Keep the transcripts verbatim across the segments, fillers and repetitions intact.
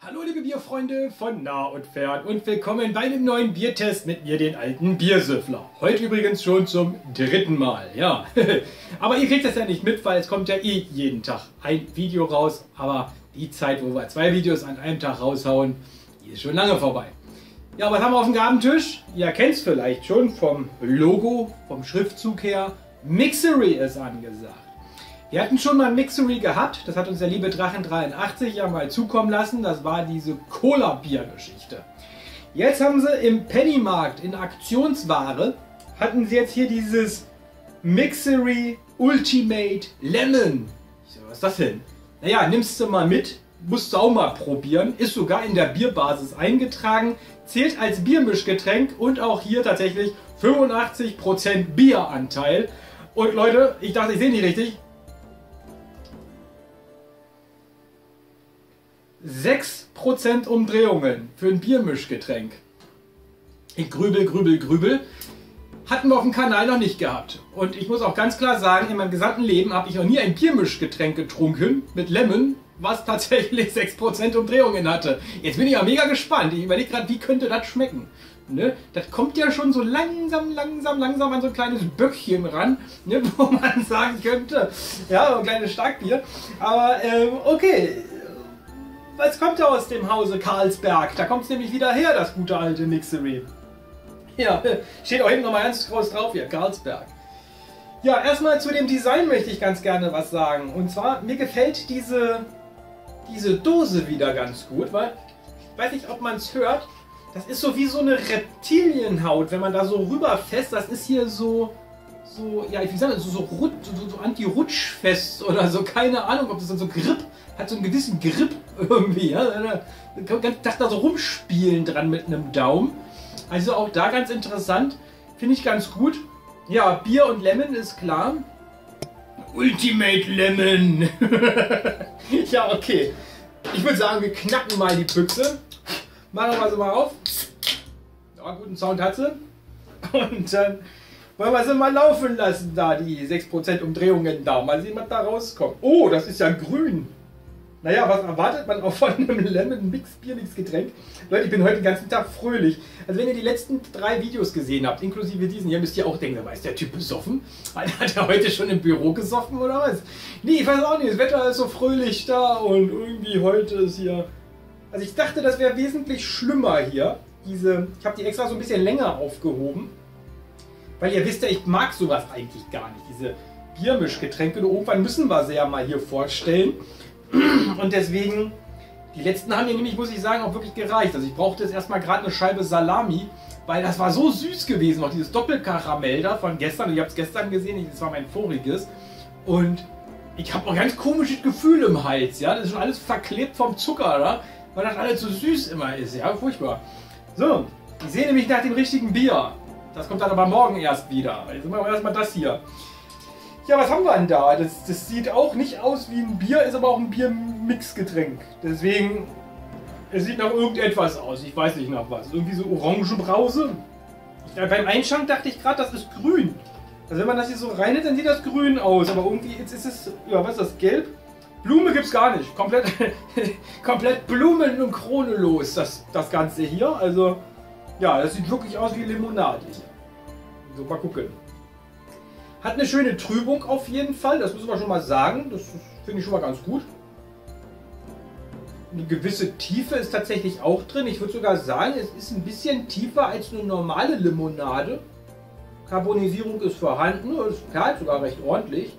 Hallo liebe Bierfreunde von nah und fern und willkommen bei einem neuen Biertest mit mir, den alten Biersüffler. Heute übrigens schon zum dritten Mal, ja. Aber ihr kriegt das ja nicht mit, weil es kommt ja eh jeden Tag ein Video raus. Aber die Zeit, wo wir zwei Videos an einem Tag raushauen, die ist schon lange vorbei. Ja, was haben wir auf dem Gabentisch? Ihr kennt es vielleicht schon vom Logo, vom Schriftzug her. Mixery ist angesagt. Wir hatten schon mal ein Mixery gehabt, das hat uns der liebe Drachen dreiundachtzig ja mal zukommen lassen, das war diese Cola-Bier-Geschichte. Jetzt haben sie im Pennymarkt in Aktionsware, hatten sie jetzt hier dieses Mixery Ultimate Lemon. Ich so, was ist das denn? Naja, nimmst du mal mit, musst du auch mal probieren, ist sogar in der Bierbasis eingetragen, zählt als Biermischgetränk und auch hier tatsächlich fünfundachtzig Prozent Bieranteil. Und Leute, ich dachte, ich sehe nicht richtig. sechs Prozent Umdrehungen für ein Biermischgetränk. Ich grübel, grübel, grübel. Hatten wir auf dem Kanal noch nicht gehabt. Und ich muss auch ganz klar sagen, in meinem gesamten Leben habe ich noch nie ein Biermischgetränk getrunken mit Lemon, was tatsächlich sechs Prozent Umdrehungen hatte. Jetzt bin ich ja mega gespannt. Ich überlege gerade, wie könnte das schmecken. Ne? Das kommt ja schon so langsam, langsam, langsam an so ein kleines Böckchen ran, ne? Wo man sagen könnte, ja, so ein kleines Starkbier. Aber ähm, okay. Was kommt da aus dem Hause Carlsberg? Da kommt es nämlich wieder her, das gute alte Mixery. Ja, steht auch hinten nochmal ganz groß drauf hier, Carlsberg. Ja, erstmal zu dem Design möchte ich ganz gerne was sagen. Und zwar, mir gefällt diese, diese Dose wieder ganz gut, weil, ich weiß nicht, ob man es hört, das ist so wie so eine Reptilienhaut, wenn man da so rüberfasst, das ist hier so... So, ja, wie sagen wir, so, so, so, so anti-rutschfest oder so, keine Ahnung, ob das dann so Grip, hat so einen gewissen Grip irgendwie, ja, da kann man da so rumspielen dran mit einem Daumen. Also auch da ganz interessant, finde ich ganz gut. Ja, Bier und Lemon ist klar. Ultimate Lemon! Ja, okay. Ich würde sagen, wir knacken mal die Büchse. Machen wir sie mal auf. Ja, guten Sound hat sie. Und dann wollen wir sie mal laufen lassen, da die sechs Prozent Umdrehungen da. Mal sehen, was da rauskommt. Oh, das ist ja grün. Naja, was erwartet man auch von einem Lemon Mix Bier Mix Getränk? Leute, ich bin heute den ganzen Tag fröhlich. Also wenn ihr die letzten drei Videos gesehen habt, inklusive diesen, hier müsst ihr auch denken, ist der Typ besoffen? Hat er heute schon im Büro gesoffen oder was? Nee, ich weiß auch nicht, das Wetter ist so fröhlich da und irgendwie heute ist hier... Also ich dachte, das wäre wesentlich schlimmer hier. Diese, ich habe die extra so ein bisschen länger aufgehoben. Weil ihr wisst ja, ich mag sowas eigentlich gar nicht, diese Biermischgetränke. Und irgendwann müssen wir sie ja mal hier vorstellen. Und deswegen, die letzten haben mir nämlich, muss ich sagen, auch wirklich gereicht. Also ich brauchte jetzt erstmal gerade eine Scheibe Salami, weil das war so süß gewesen, noch dieses Doppelkaramell da von gestern. Ich habe es gestern gesehen, das war mein voriges. Und ich habe auch ganz komisches Gefühl im Hals, ja. Das ist schon alles verklebt vom Zucker, da, weil das alles so süß immer ist, ja, furchtbar. So, ich sehe nämlich nach dem richtigen Bier. Das kommt dann aber morgen erst wieder. Jetzt machen wir erstmal das hier. Ja, was haben wir denn da? Das, das sieht auch nicht aus wie ein Bier, ist aber auch ein Biermixgetränk. Deswegen, es sieht nach irgendetwas aus. Ich weiß nicht nach was. Irgendwie so Orangenbrause. Ja, beim Einschank dachte ich gerade, das ist grün. Also wenn man das hier so reinhält, dann sieht das grün aus. Aber irgendwie jetzt ist es, ja, was ist das, gelb? Blume gibt es gar nicht. Komplett, komplett Blumen und Krone los, das, das Ganze hier. Also... Ja, das sieht wirklich aus wie Limonade hier. So, mal gucken. Hat eine schöne Trübung auf jeden Fall, das müssen wir schon mal sagen. Das finde ich schon mal ganz gut. Eine gewisse Tiefe ist tatsächlich auch drin. Ich würde sogar sagen, es ist ein bisschen tiefer als eine normale Limonade. Carbonisierung ist vorhanden, ist kalt, sogar recht ordentlich.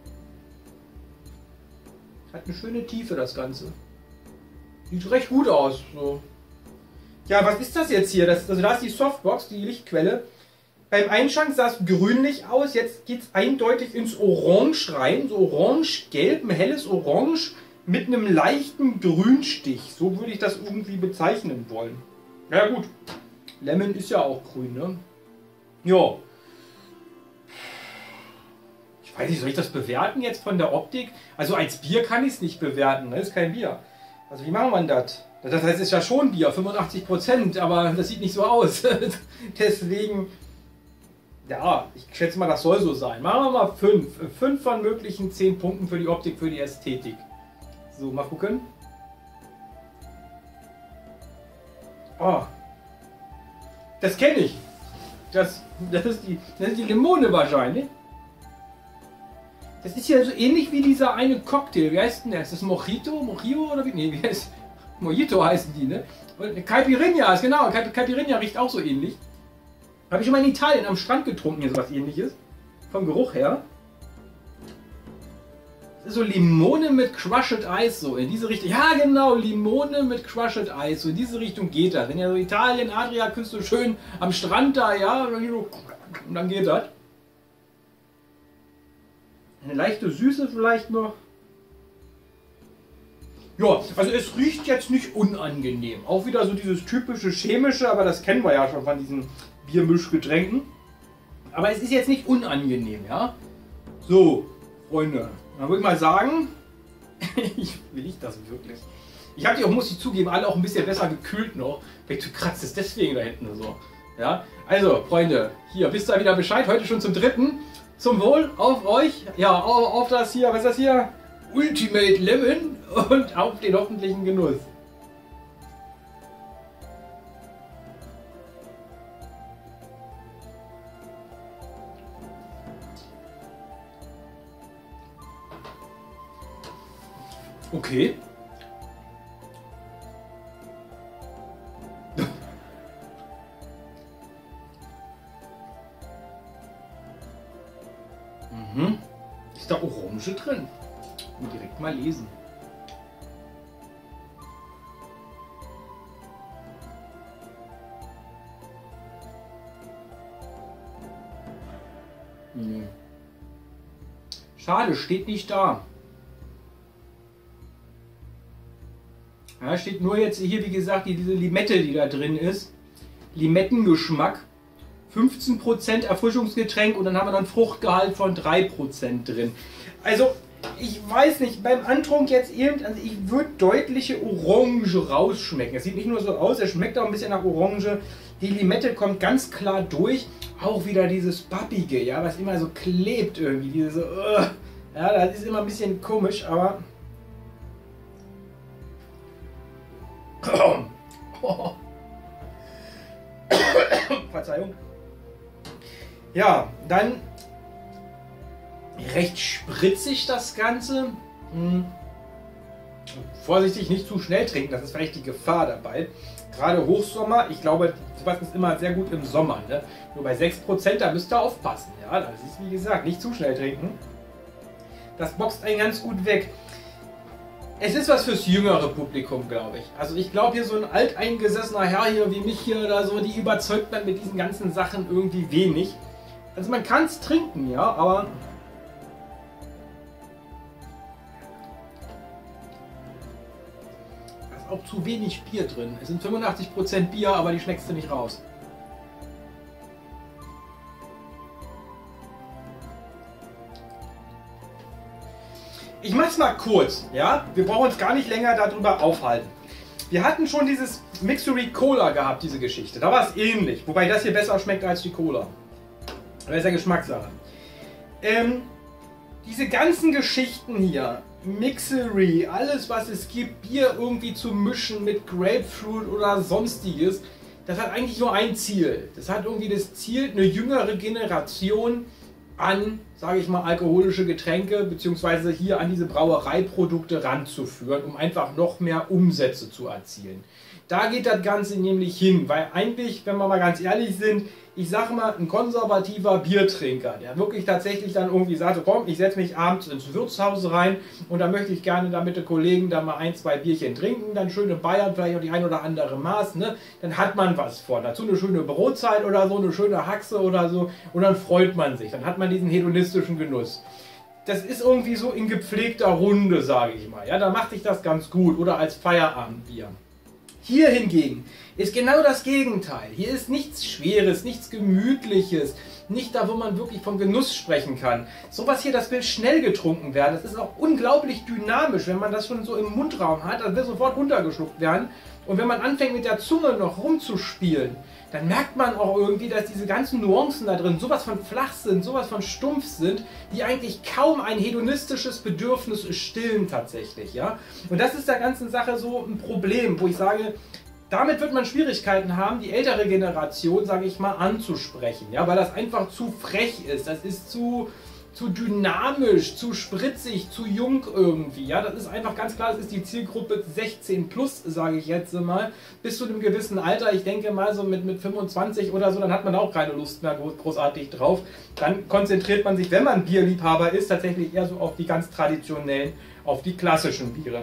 Hat eine schöne Tiefe das Ganze. Sieht recht gut aus. So. Ja, was ist das jetzt hier? Das, also da ist die Softbox, die Lichtquelle. Beim Einschank sah es grünlich aus, jetzt geht es eindeutig ins Orange rein. So orange-gelb, ein helles Orange mit einem leichten Grünstich. So würde ich das irgendwie bezeichnen wollen. Ja gut, Lemon ist ja auch grün, ne? Ja. Ich weiß nicht, soll ich das bewerten jetzt von der Optik? Also als Bier kann ich es nicht bewerten, das ist kein Bier. Also wie machen wir das? Das heißt, es ist ja schon Bier, fünfundachtzig Prozent, aber das sieht nicht so aus. Deswegen, ja, ich schätze mal, das soll so sein. Machen wir mal fünf. fünf von möglichen zehn Punkten für die Optik, für die Ästhetik. So, mal gucken. Oh. Das kenne ich. Das, das, ist die, das ist die Limone wahrscheinlich. Das ist ja so ähnlich wie dieser eine Cocktail. Wie heißt denn der? Ist das Mojito? Mojito oder wie? Nee, wie heißt Mojito heißen die, ne? Und Caipirinha ist genau. Caipirinha riecht auch so ähnlich. Habe ich schon mal in Italien am Strand getrunken, hier sowas ähnliches. Vom Geruch her. Das ist so Limone mit Crushed Ice, so in diese Richtung. Ja, genau, Limone mit Crushed Ice. So in diese Richtung geht das. Wenn ja so Italien, Adriaküste, schön am Strand da, ja, und dann geht das. Eine leichte Süße vielleicht noch. Ja, also es riecht jetzt nicht unangenehm. Auch wieder so dieses typische chemische, aber das kennen wir ja schon von diesen Biermischgetränken. Aber es ist jetzt nicht unangenehm, ja. So, Freunde, dann würde ich mal sagen, ich will ich das wirklich. Ich habe die auch, muss ich zugeben, alle auch ein bisschen besser gekühlt noch. Vielleicht kratzt es deswegen da hinten so. Ja, also Freunde, hier wisst ihr wieder Bescheid. Heute schon zum dritten. Zum Wohl auf euch. Ja, auf, auf das hier, was ist das hier? Ultimate Lemon und auf den hoffentlichen Genuss. Okay. Mhm. Ist da Orange drin? Und direkt mal lesen. Nee. Schade, steht nicht da. Ja, steht nur jetzt hier, wie gesagt, diese Limette, die da drin ist. Limettengeschmack. fünfzehn Prozent Erfrischungsgetränk und dann haben wir noch einen Fruchtgehalt von drei Prozent drin. Also, ich weiß nicht, beim Antrunk jetzt eben, also ich würde deutliche Orange rausschmecken. Es sieht nicht nur so aus, es schmeckt auch ein bisschen nach Orange. Die Limette kommt ganz klar durch. Auch wieder dieses Pappige, ja, was immer so klebt irgendwie. Diese, uh, ja, das ist immer ein bisschen komisch, aber... Oh. Verzeihung. Ja, dann recht spritzig das Ganze. Hm. Vorsichtig, nicht zu schnell trinken, das ist vielleicht die Gefahr dabei. Gerade Hochsommer, ich glaube, sowas ist immer sehr gut im Sommer. Ne? Nur bei sechs Prozent, da müsst ihr aufpassen. Ja, das ist wie gesagt, nicht zu schnell trinken. Das boxt einen ganz gut weg. Es ist was fürs jüngere Publikum, glaube ich. Also ich glaube, hier so ein alteingesessener Herr hier wie mich hier oder so, die überzeugt man mit diesen ganzen Sachen irgendwie wenig. Also man kann es trinken, ja, aber... Da ist auch zu wenig Bier drin. Es sind fünfundachtzig Prozent Bier, aber die schmeckst du nicht raus. Ich mach's mal kurz, ja? Wir brauchen uns gar nicht länger darüber aufhalten. Wir hatten schon dieses Mixery Cola gehabt, diese Geschichte. Da war es ähnlich, wobei das hier besser schmeckt als die Cola. Das ist ja Geschmackssache. Ähm, diese ganzen Geschichten hier, Mixery, alles was es gibt, Bier irgendwie zu mischen mit Grapefruit oder sonstiges, das hat eigentlich nur ein Ziel. Das hat irgendwie das Ziel, eine jüngere Generation an, sage ich mal, alkoholische Getränke beziehungsweise hier an diese Brauereiprodukte ranzuführen, um einfach noch mehr Umsätze zu erzielen. Da geht das Ganze nämlich hin, weil eigentlich, wenn wir mal ganz ehrlich sind, ich sage mal, ein konservativer Biertrinker, der wirklich tatsächlich dann irgendwie sagt, komm, ich setze mich abends ins Wirtshaus rein und da möchte ich gerne da mit den Kollegen da mal ein, zwei Bierchen trinken, dann schöne Bayern, vielleicht auch die ein oder andere Maß, ne? Dann hat man was vor. Dazu eine schöne Brotzeit oder so, eine schöne Haxe oder so und dann freut man sich. Dann hat man diesen hedonistischen Genuss. Das ist irgendwie so in gepflegter Runde, sage ich mal. Ja, da macht sich das ganz gut oder als Feierabendbier. Hier hingegen ist genau das Gegenteil. Hier ist nichts Schweres, nichts Gemütliches, nicht da, wo man wirklich von Genuss sprechen kann. Sowas hier, das will schnell getrunken werden. Das ist auch unglaublich dynamisch, wenn man das schon so im Mundraum hat. Das will sofort runtergeschluckt werden. Und wenn man anfängt mit der Zunge noch rumzuspielen, dann merkt man auch irgendwie, dass diese ganzen Nuancen da drin sowas von flach sind, sowas von stumpf sind, die eigentlich kaum ein hedonistisches Bedürfnis stillen tatsächlich. Ja? Und das ist der ganzen Sache so ein Problem, wo ich sage, damit wird man Schwierigkeiten haben, die ältere Generation, sage ich mal, anzusprechen, ja, weil das einfach zu frech ist, das ist zu, zu dynamisch, zu spritzig, zu jung irgendwie, ja, das ist einfach ganz klar, das ist die Zielgruppe sechzehn plus, sage ich jetzt mal, bis zu einem gewissen Alter, ich denke mal so mit, mit fünfundzwanzig oder so, dann hat man auch keine Lust mehr großartig drauf, dann konzentriert man sich, wenn man Bierliebhaber ist, tatsächlich eher so auf die ganz traditionellen, auf die klassischen Biere.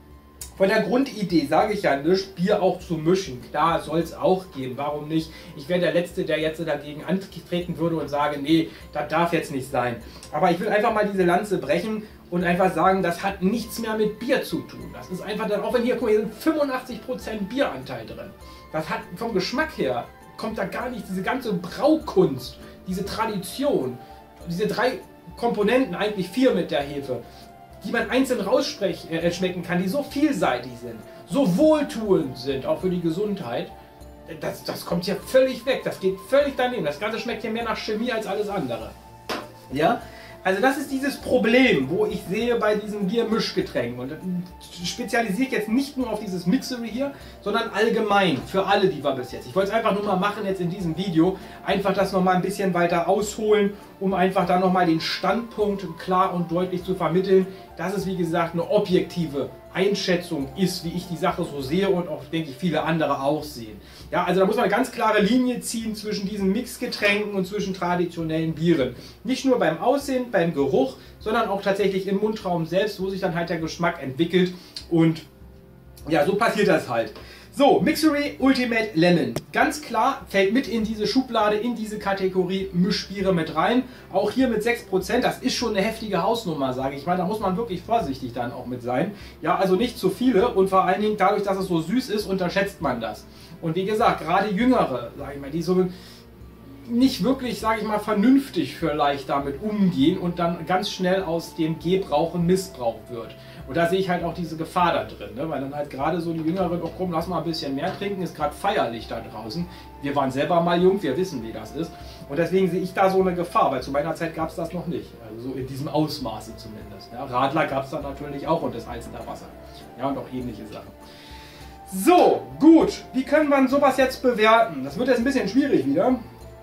Von der Grundidee sage ich ja nicht, Bier auch zu mischen. Klar, soll es auch geben. Warum nicht? Ich wäre der Letzte, der jetzt dagegen antreten würde und sage, nee, das darf jetzt nicht sein. Aber ich will einfach mal diese Lanze brechen und einfach sagen, das hat nichts mehr mit Bier zu tun. Das ist einfach dann, auch wenn hier, guck mal, hier sind fünfundachtzig Prozent Bieranteil drin. Das hat vom Geschmack her, kommt da gar nicht diese ganze Braukunst, diese Tradition, diese drei Komponenten, eigentlich vier mit der Hefe, die man einzeln rausschmecken kann, die so vielseitig sind, so wohltuend sind, auch für die Gesundheit, das, das kommt hier völlig weg, das geht völlig daneben. Das Ganze schmeckt hier mehr nach Chemie als alles andere. Ja? Also das ist dieses Problem, wo ich sehe bei diesen Biermischgetränken. Und spezialisiere ich jetzt nicht nur auf dieses Mixery hier, sondern allgemein für alle, die wir bis jetzt. Ich wollte es einfach nur mal machen jetzt in diesem Video, einfach das nochmal ein bisschen weiter ausholen, um einfach da nochmal den Standpunkt klar und deutlich zu vermitteln, dass es wie gesagt eine objektive Einschätzung ist, wie ich die Sache so sehe und auch, denke ich, viele andere auch sehen. Ja, also da muss man eine ganz klare Linie ziehen zwischen diesen Mixgetränken und zwischen traditionellen Bieren. Nicht nur beim Aussehen, beim Geruch, sondern auch tatsächlich im Mundraum selbst, wo sich dann halt der Geschmack entwickelt und ja, so passiert das halt. So, Mixery Ultimate Lemon. Ganz klar, fällt mit in diese Schublade, in diese Kategorie Mischbiere mit rein. Auch hier mit sechs Prozent, das ist schon eine heftige Hausnummer, sage ich mal. Da muss man wirklich vorsichtig dann auch mit sein. Ja, also nicht zu viele und vor allen Dingen dadurch, dass es so süß ist, unterschätzt man das. Und wie gesagt, gerade Jüngere, sage ich mal, die so nicht wirklich, sage ich mal, vernünftig vielleicht damit umgehen und dann ganz schnell aus dem Gebrauch ein Missbrauch wird. Und da sehe ich halt auch diese Gefahr da drin, ne? Weil dann halt gerade so die Jüngeren, oh komm, lass mal ein bisschen mehr trinken, ist gerade feierlich da draußen. Wir waren selber mal jung, wir wissen, wie das ist. Und deswegen sehe ich da so eine Gefahr, weil zu meiner Zeit gab es das noch nicht. Also so in diesem Ausmaße zumindest. Ja? Radler gab es dann natürlich auch und das Alstener Wasser. Ja, und auch ähnliche Sachen. So, gut. Wie können wir sowas jetzt bewerten? Das wird jetzt ein bisschen schwierig wieder.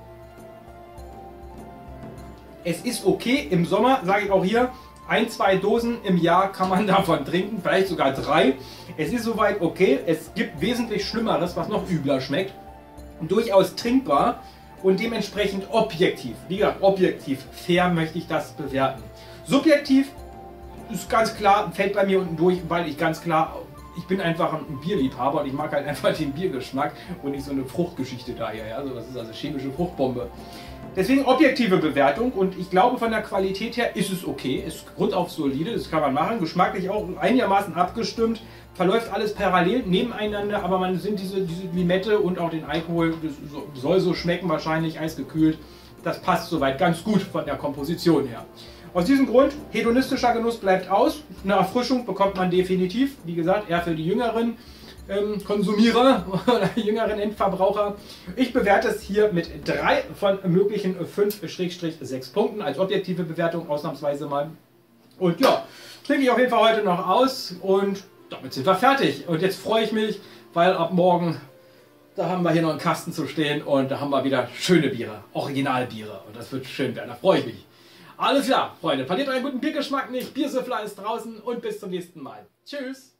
Es ist okay, im Sommer, sage ich auch hier, ein, zwei Dosen im Jahr kann man davon trinken, vielleicht sogar drei. Es ist soweit okay, es gibt wesentlich Schlimmeres, was noch übler schmeckt. Durchaus trinkbar und dementsprechend objektiv. Wie gesagt, objektiv, fair möchte ich das bewerten. Subjektiv ist ganz klar, fällt bei mir unten durch, weil ich ganz klar, ich bin einfach ein Bierliebhaber und ich mag halt einfach den Biergeschmack und nicht so eine Fruchtgeschichte daher. Ja? Also das ist also chemische Fruchtbombe. Deswegen objektive Bewertung und ich glaube von der Qualität her ist es okay, ist grundauf solide, das kann man machen, geschmacklich auch einigermaßen abgestimmt, verläuft alles parallel nebeneinander, aber man sind diese, diese Limette und auch den Alkohol, das soll so schmecken, wahrscheinlich eisgekühlt, das passt soweit ganz gut von der Komposition her. Aus diesem Grund, hedonistischer Genuss bleibt aus, eine Erfrischung bekommt man definitiv, wie gesagt, eher für die Jüngeren. Ähm, Konsumierer oder jüngeren Endverbraucher. Ich bewerte es hier mit drei von möglichen fünf bis sechs Punkten als objektive Bewertung ausnahmsweise mal. Und ja, trinke ich auf jeden Fall heute noch aus und damit sind wir fertig. Und jetzt freue ich mich, weil ab morgen, da haben wir hier noch einen Kasten zu stehen und da haben wir wieder schöne Biere, Originalbiere und das wird schön werden, da freue ich mich. Alles klar, Freunde, verliert euren guten Biergeschmack nicht, Biersüffler ist draußen und bis zum nächsten Mal. Tschüss!